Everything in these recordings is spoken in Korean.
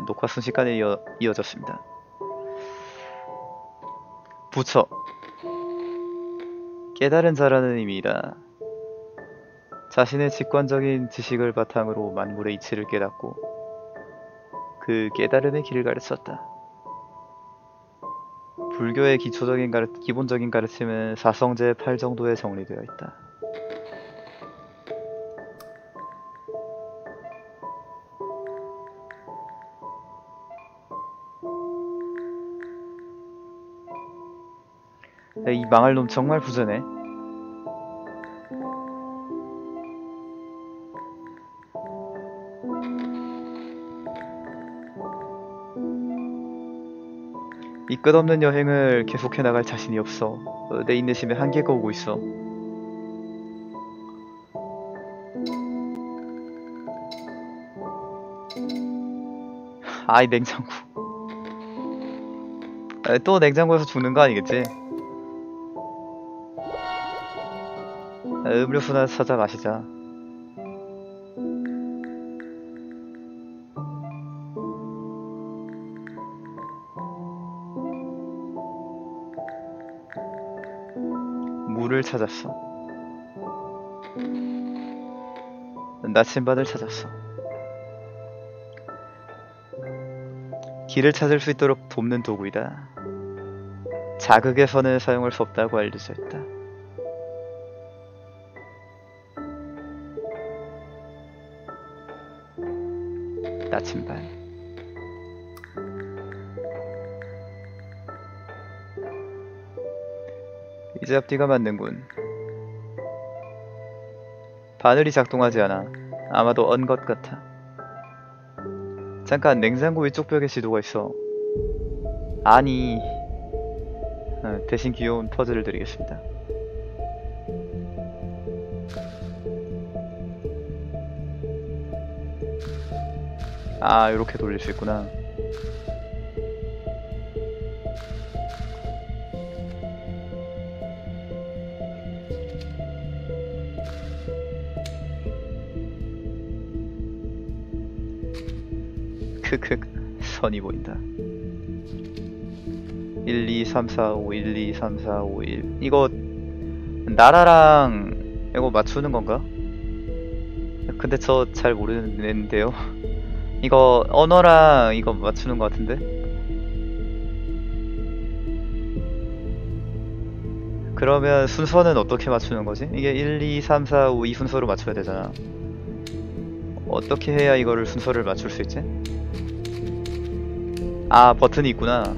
녹화 순식간에 이어졌습니다. 부처 깨달은 자라는 의미이다. 자신의 직관적인 지식을 바탕으로 만물의 이치를 깨닫고 그 깨달음의 길을 가르쳤다. 불교의 기본적인 가르침은 사성제 8 정도에 정리되어 있다. 이 망할 놈 정말 부자네. 이 끝없는 여행을 계속해 나갈 자신이 없어. 내 인내심에 한계가 오고 있어. 아이 냉장고. 또 냉장고에서 죽는 거 아니겠지? 음료수나 찾아 마시자. 물을 찾았어. 나침반을 찾았어. 길을 찾을 수 있도록 돕는 도구이다. 자극에서는 사용할 수 없다고 알려져 있다. 나침반. 이제 앞뒤가 맞는군. 바늘이 작동하지 않아. 아마도 언 것 같아. 잠깐, 냉장고 위쪽 벽에 지도가 있어. 아니, 대신 귀여운 퍼즐을 드리겠습니다. 아, 이렇게 돌릴 수 있구나. 크크, 선이 보인다. 1, 2, 3, 4, 5, 1, 2, 3, 4, 5, 1. 이거 나라랑 이거 맞추는 건가? 근데 저 잘 모르는데요. 이거 언어랑 이거 맞추는 것 같은데? 그러면 순서는 어떻게 맞추는 거지? 이게 1, 2, 3, 4, 5 이 순서로 맞춰야 되잖아. 어떻게 해야 이거를 순서를 맞출 수 있지? 아, 버튼이 있구나.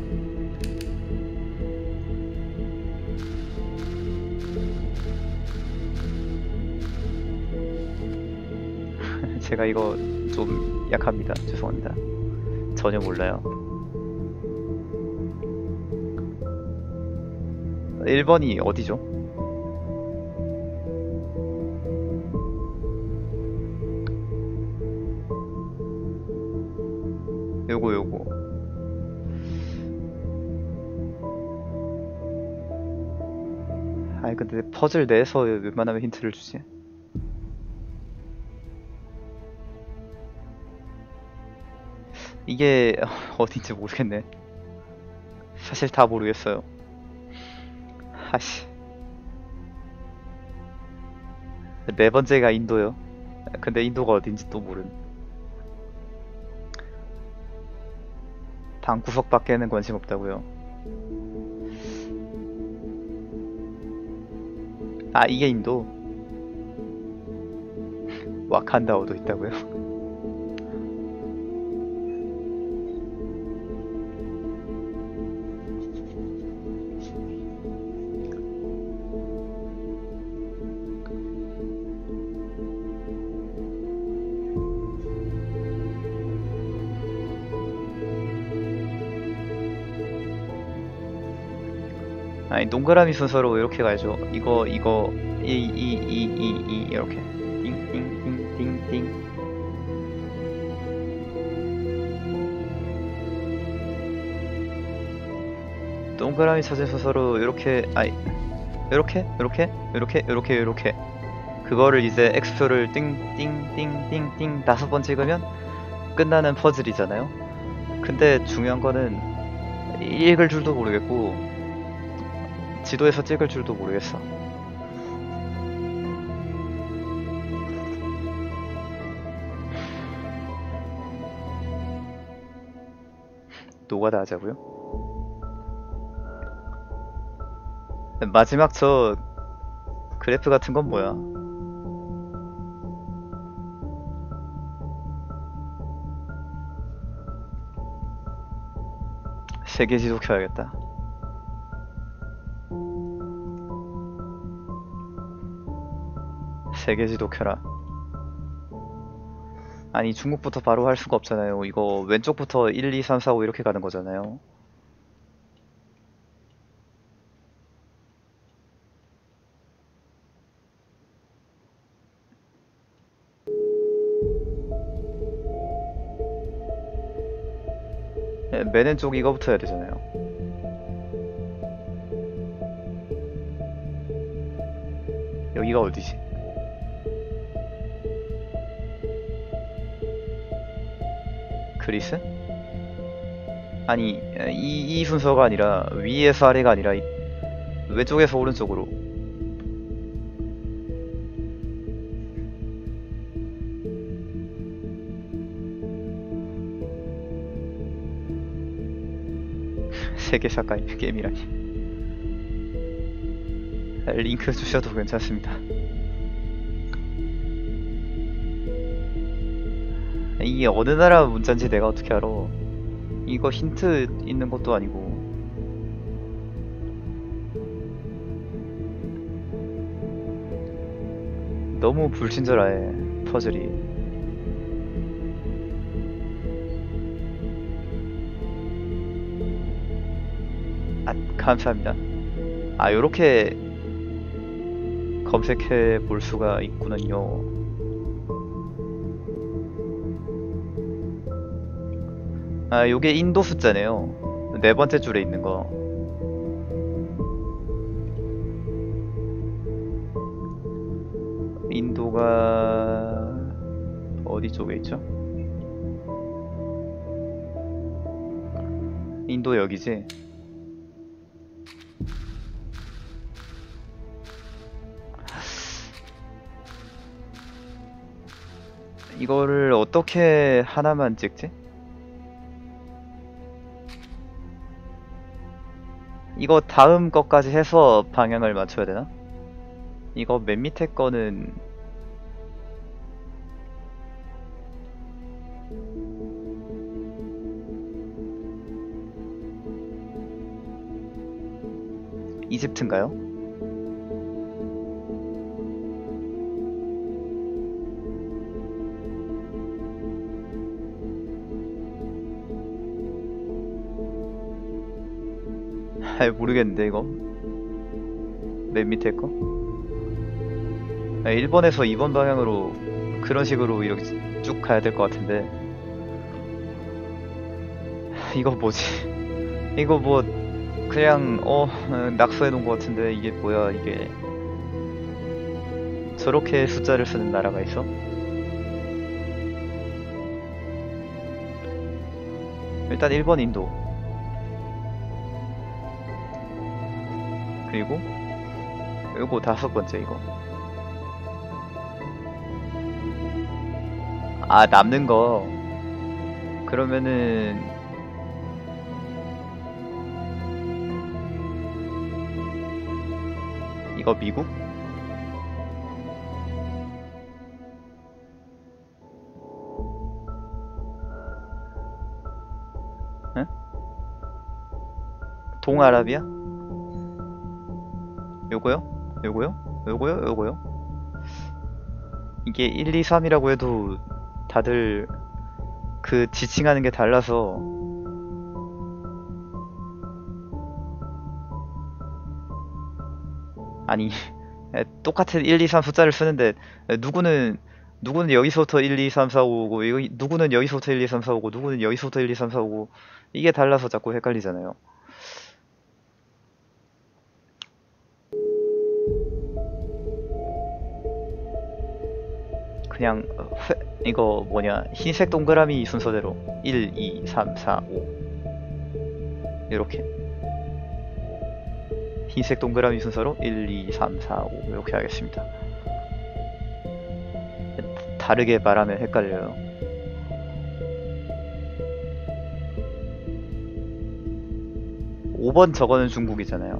제가 이거 좀 약합니다. 죄송합니다. 전혀 몰라요. 1번이 어디죠? 요거. 아니 근데 퍼즐 내에서 웬만하면 힌트를 주지. 이게 어딘지 모르겠네. 사실 다 모르겠어요. 하씨. 네 번째가 인도요. 근데 인도가 어딘지 또 모름. 방구석 밖에는 관심 없다고요. 아, 이게 인도. 와칸다어도 있다고요. 아니, 동그라미 순서로 이렇게 가야죠. 이거 이렇게 띵띵띵띵띵. 동그라미 찾은 순서로 이렇게, 아니 이렇게 그거를 이제 X표를 띵띵띵띵띵 5번 찍으면 끝나는 퍼즐이잖아요. 근데 중요한 거는 읽을 줄도 모르겠고 지도에서 찍을 줄도 모르겠어. 노가다 하자고요? 마지막 저 그래프 같은 건 뭐야? 세계 지도 켜야겠다. 세계 지도 켜라. 아니 중국부터 바로 할 수가 없잖아요. 이거 왼쪽부터 1, 2, 3, 4, 5 이렇게 가는 거잖아요. 맨 왼쪽 이거부터 해야 되잖아요. 여기가 어디지? 그리스? 아니 이 순서가 아니라 위에서 아래가 아니라 왼쪽에서 오른쪽으로. 세계사 게임이라니. 링크 주셔도 괜찮습니다. 이게 어느 나라 문자인지 내가 어떻게 알아? 이거 힌트 있는 것도 아니고. 너무 불친절해 퍼즐이. 아 감사합니다. 아 요렇게 검색해 볼 수가 있구는요. 아 요게 인도 숫자네요. 네 번째 줄에 있는 거. 인도가 어디 쪽에 있죠? 인도 여기지? 이거를 어떻게 하나만 찍지? 이거 다음 것까지 해서 방향을 맞춰야 되나? 이거 맨 밑에 거는 이집트인가요? 잘 모르겠는데 이거 맨 밑에 거? 아, 1번에서 2번 방향으로 그런 식으로 이렇게 쭉 가야 될 것 같은데 이거 뭐지? 이거 뭐 그냥 낙서해 놓은 것 같은데 이게 뭐야 이게. 저렇게 숫자를 쓰는 나라가 있어? 일단 1번 인도, 그리고 요거 다섯 번째 이거. 아 남는 거 그러면은 이거 미국? 응? 동아라비아? 요거요? 요거요? 요거요? 요거요? 이게 1, 2, 3이라고 해도 다들 그 지칭하는 게 달라서. 아니 똑같은 1, 2, 3 숫자를 쓰는데 누구는 여기서부터 1, 2, 3, 4, 5 오고 누구는 여기서부터 1, 2, 3, 4 오고 누구는 여기서부터 1, 2, 3, 4 오고 이게 달라서 자꾸 헷갈리잖아요. 그냥 이거 뭐냐 흰색 동그라미 순서대로 1, 2, 3, 4, 5 이렇게 흰색 동그라미 순서로 1, 2, 3, 4, 5 이렇게 하겠습니다. 다르게 말하면 헷갈려요. (5번) 저거는 중국이잖아요.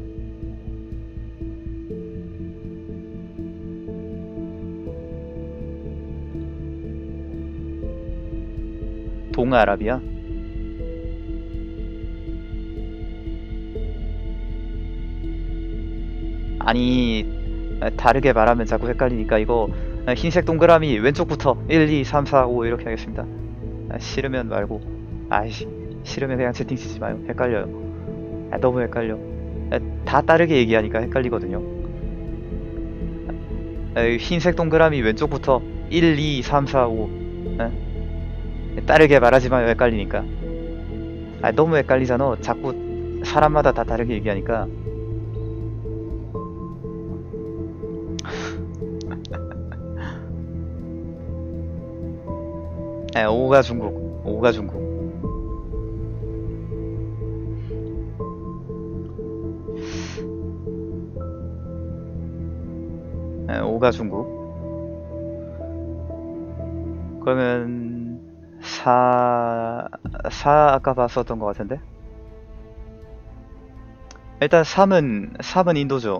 동아라비아? 아니 다르게 말하면 자꾸 헷갈리니까 이거 흰색 동그라미 왼쪽부터 1, 2, 3, 4, 5 이렇게 하겠습니다. 싫으면 말고 아이씨 싫으면 그냥 채팅 치지 마요. 헷갈려요. 너무 헷갈려. 다 다르게 얘기하니까 헷갈리거든요. 흰색 동그라미 왼쪽부터 1, 2, 3, 4, 5 다르게 말하지 마요. 헷갈리니까. 너무 헷갈리잖아. 자꾸 사람마다 다 다르게 얘기하니까. 네, 5가 중국. 5가 중국. 네, 5가 중국. 그러면 4 아까 봤었던 것 같은데? 일단 3은 인도죠.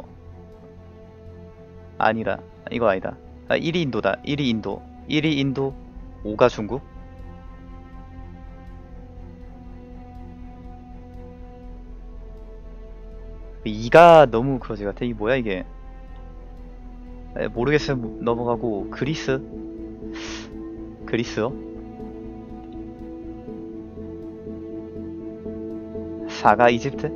아니다. 이거 아니다. 1이 인도다. 1이 인도. 1이 인도. 5가 중국? 이가 너무 그러지 같아. 이 뭐야 이게? 모르겠어요. 넘어가고 그리스? 그리스요? 4가 이집트?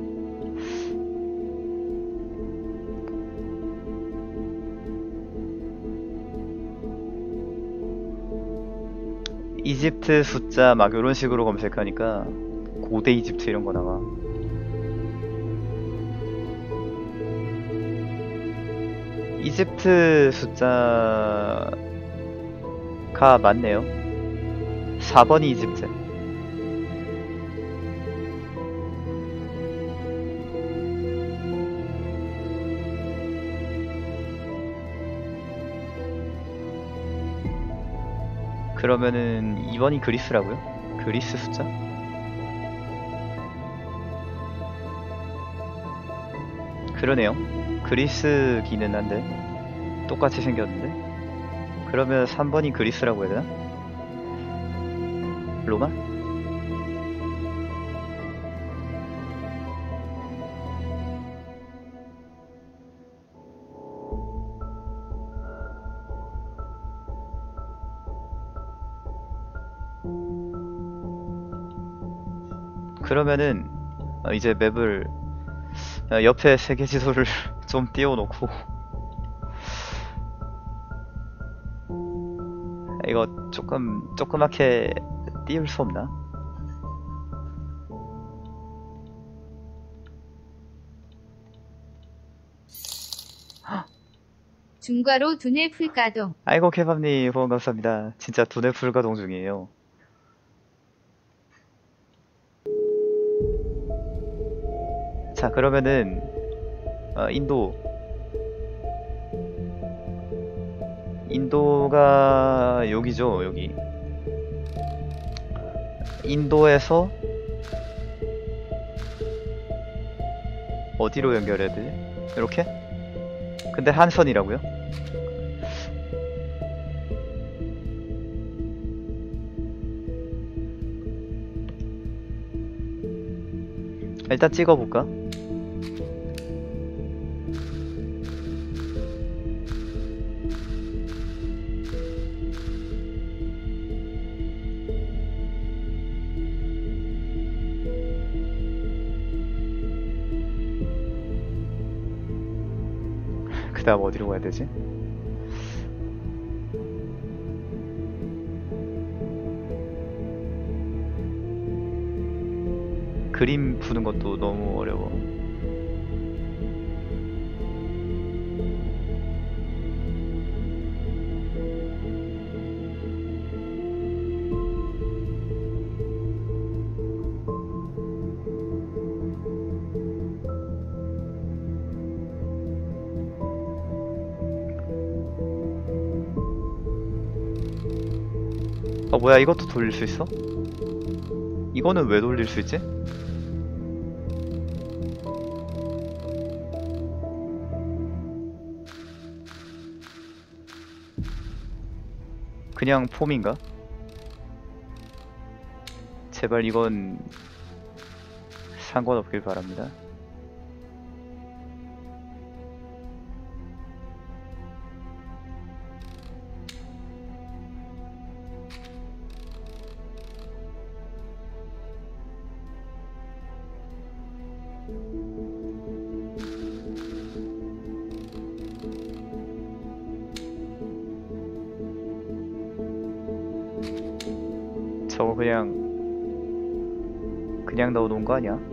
이집트 숫자 막 이런 식으로 검색하니까 고대 이집트 이런 거 나와. 이집트 숫자가 맞네요. 4번이 이집트. 그러면은 2번이 그리스라고요? 그리스 숫자? 그러네요. 그리스기는 한데 똑같이 생겼는데. 그러면 3번이 그리스라고 해야 되나? 로마? 그러면은 이제 맵을 옆에 세계 지도를 좀 띄워놓고 이거 조그맣게 띄울 수 없나? 중과로 두뇌 풀가동. 아이고 케밥님 후원 감사합니다. 진짜 두뇌 풀가동 중이에요. 자 그러면은 인도가 여기죠. 여기 인도에서 어디로 연결해야 되지? 이렇게? 근데 한선이라고요? 일단 찍어볼까? 그 다음 어디로 가야 되지? 그림 푸는 것도 너무 어려워. 뭐야, 이것도 돌릴 수 있어? 이거는 왜 돌릴 수 있지? 그냥 폼인가? 제발 이건 상관없길 바랍니다. 저거 그냥 넣어놓은 거 아니야?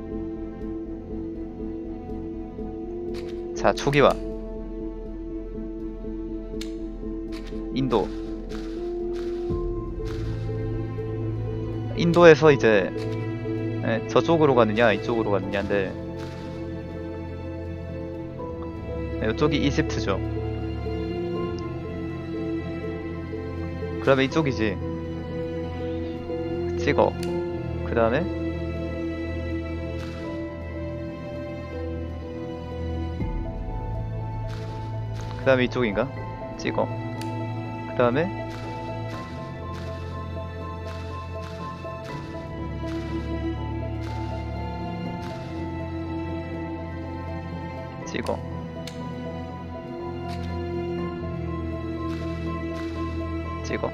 자, 초기화 인도에서 이제 저쪽으로 가느냐 이쪽으로 가느냐인데 이쪽이 이집트죠. 그러면 이쪽이지. 찍어. 그 다음에 이쪽인가? 찍어. 그 다음에 찍어. 찍어.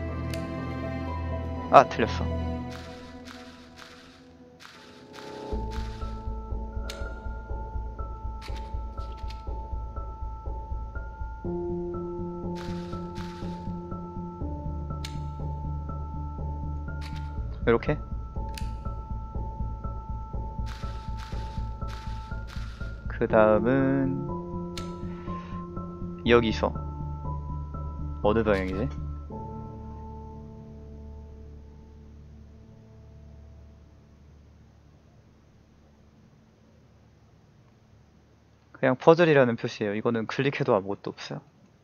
아, 틀렸어. 이렇게? 그 다음은 여기서 어느 방향이지? 그냥 퍼즐이라는 표시예요. 이거는 클릭해도 아무것도 없어요.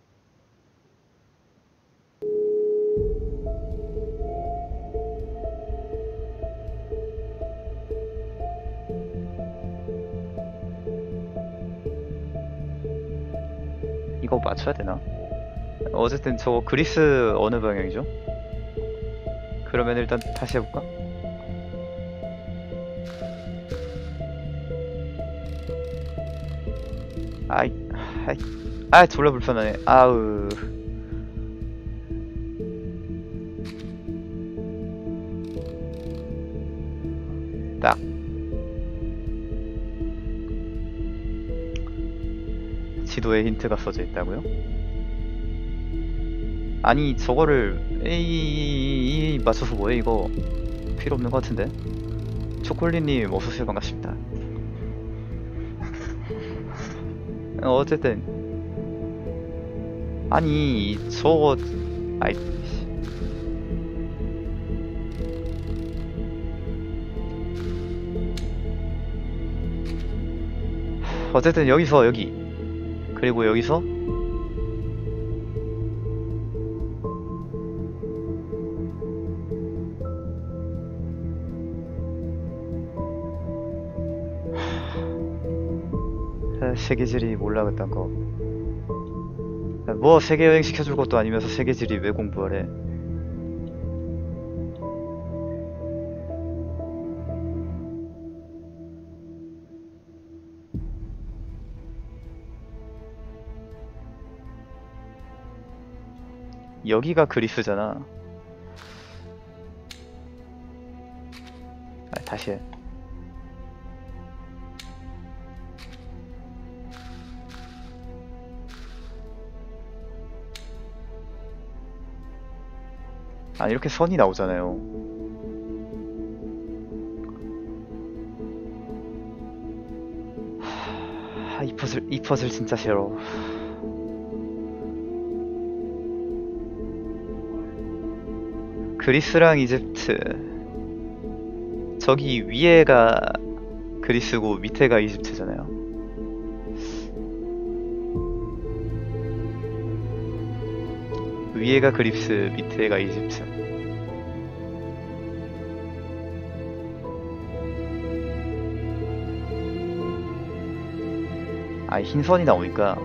이거 맞춰야 되나? 어쨌든 저거 그리스 어느 방향이죠? 그러면 일단 다시 해볼까? 아이, 졸라 불편하네. 아우. 딱. 지도에 힌트가 써져 있다고요? 아니, 저거를 에이 맞춰서 뭐해? 이거 필요 없는 것 같은데. 초콜릿님 어서오세요. 반갑습니다. 어쨌든 아니 저거 아이 어쨌든 여기서 여기 그리고 여기서 세계지리 몰라 그딴 거. 뭐 세계여행 시켜줄 것도 아니면서 세계지리 왜 공부하래. 여기가 그리스잖아. 다시 해. 아, 이렇게 선이 나오잖아요. 이 퍼즐 진짜 싫어. 그리스랑 이집트. 저기 위에가 그리스고 밑에가 이집트잖아요. 위에가 그리스, 밑에가 이집트. 아, 흰선이 나오니까.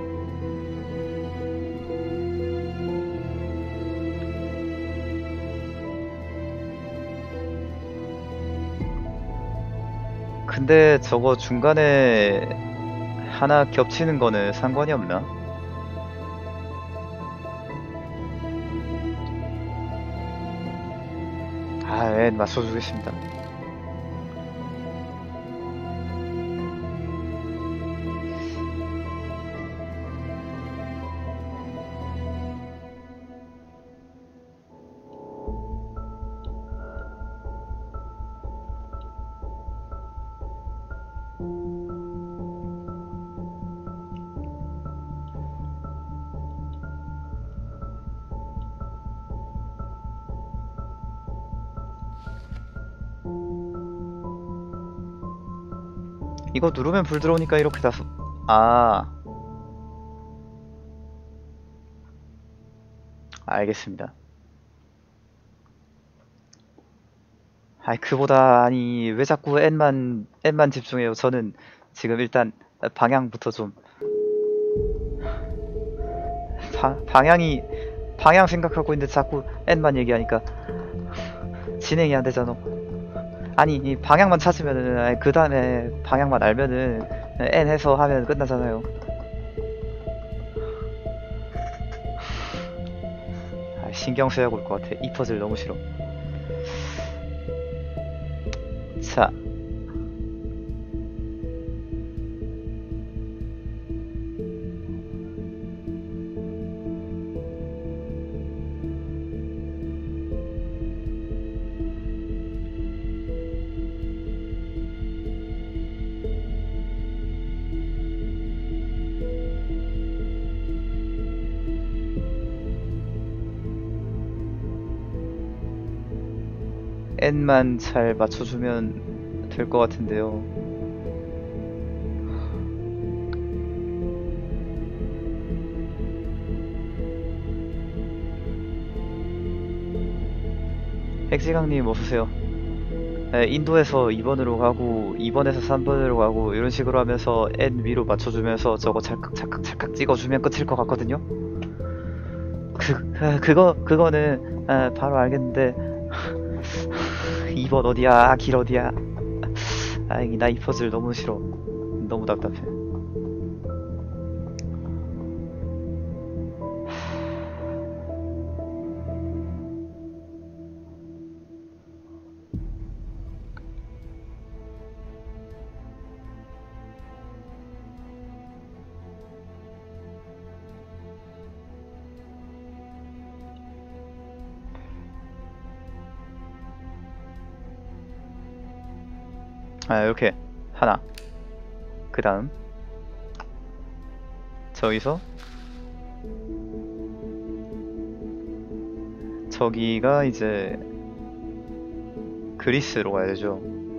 근데 저거 중간에 하나 겹치는 거는 상관이 없나? 아, 예, 맞춰주겠습니다. 이거 누르면 불 들어오니까 이렇게 다, 아, 알겠습니다. 아이, 그보다, 아니, 왜 자꾸 N만 집중해요? 저는 지금 일단 방향부터 좀, 방향 생각하고 있는데 자꾸 N만 얘기하니까 진행이 안 되잖아. 아니, 이 방향만 찾으면은, 그 다음에 방향만 알면은 N 해서 하면 끝나잖아요. 아, 신경 쓰여야 올 것 같아. 이 퍼즐 너무 싫어. 자, N만 잘 맞춰주면 될 것 같은데요. 핵지강님 어서오세요. 네, 인도에서 2번으로 가고 2번에서 3번으로 가고 이런 식으로 하면서 N 위로 맞춰주면서 저거 찰칵 찍어주면 끝일 것 같거든요. 그거는 바로 알겠는데 2번 어디야? 길 어디야? 아이, 나 이 퍼즐 너무 싫어. 너무 답답해. 아, 이렇게 하나. 그 다음 저기서 저기가 이제 그리스로 가야 되죠.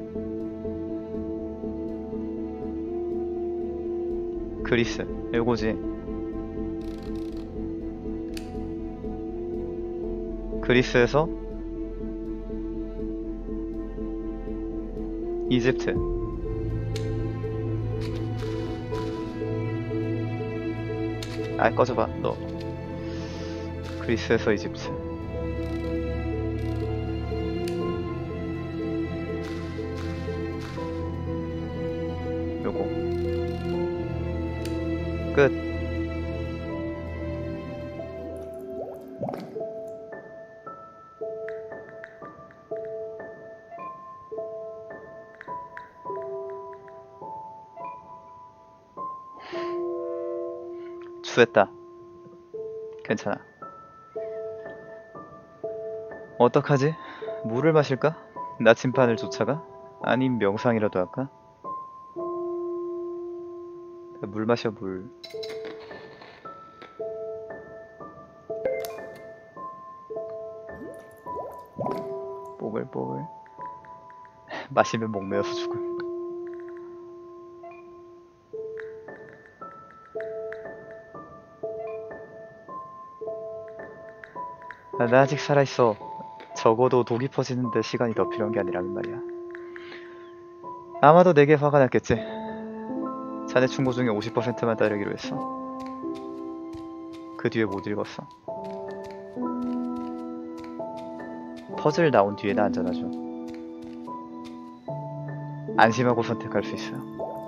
그리스 요거지. 그리스에서 이집트. 아, 꺼져봐 너. 그리스에서 이집트. 요거 끝. 추했다. 괜찮아. 어떡하지? 물을 마실까? 나침반을 쫓아가? 아님 명상이라도 할까? 물 마셔, 물. 뽀글뽀글. 마시면 목 메어서 죽음. 나 아직 살아있어. 적어도 독이 퍼지는데 시간이 더 필요한 게 아니라면 말이야. 아마도 내게 화가 났겠지. 자네 충고 중에 50%만 따르기로 했어. 그 뒤에 못 읽었어. 퍼즐 나온 뒤에는 안전하죠. 안심하고 선택할 수 있어요.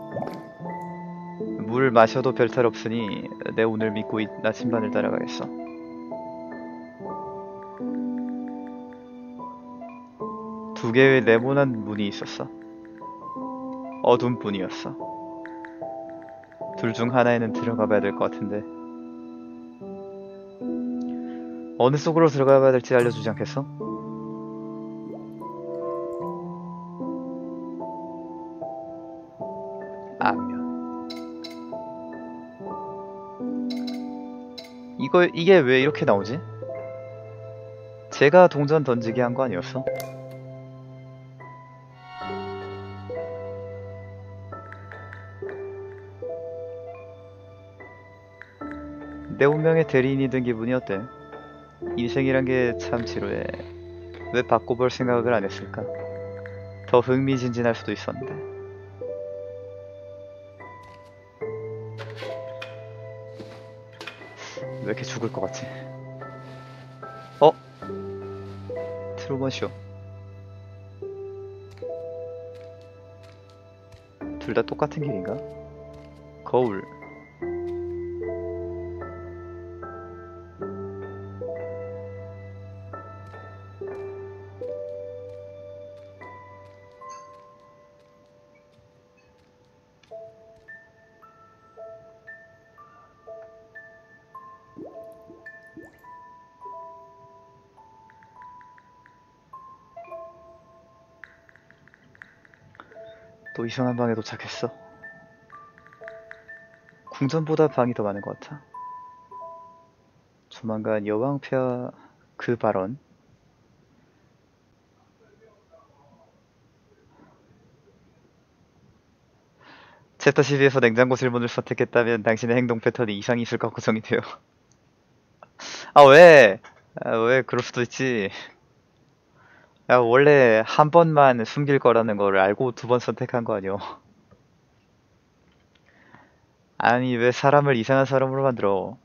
물 마셔도 별탈 없으니 내 오늘 믿고 나침반을 따라가겠어. 두 개의 네모난 문이 있었어. 어두운 뿐이었어. 둘 중 하나에는 들어가 봐야 될 것 같은데 어느 속으로 들어가 봐야 될지 알려주지 않겠어? 안면. 이게 왜 이렇게 나오지? 제가 동전 던지게 한 거 아니었어? 내 운명의 대리인이 된 기분이 어때? 인생이란 게 참 지루해. 왜 바꿔볼 생각을 안 했을까? 더 흥미진진할 수도 있었는데. 왜 이렇게 죽을 것 같지? 어? 트루먼 쇼. 둘 다 똑같은 길인가? 거울. 또 이상한 방에 도착했어. 궁전보다 방이 더 많은 것 같아. 조만간 여왕폐하 그 발언. 챕터 12에서 냉장고 질문을 선택했다면 당신의 행동 패턴이 이상이 있을까 걱정이 돼요. 아 왜? 왜 그럴 수도 있지. 야 원래 한 번만 숨길 거라는 걸 알고 두 번 선택한 거 아니오. 아니 왜 사람을 이상한 사람으로 만들어.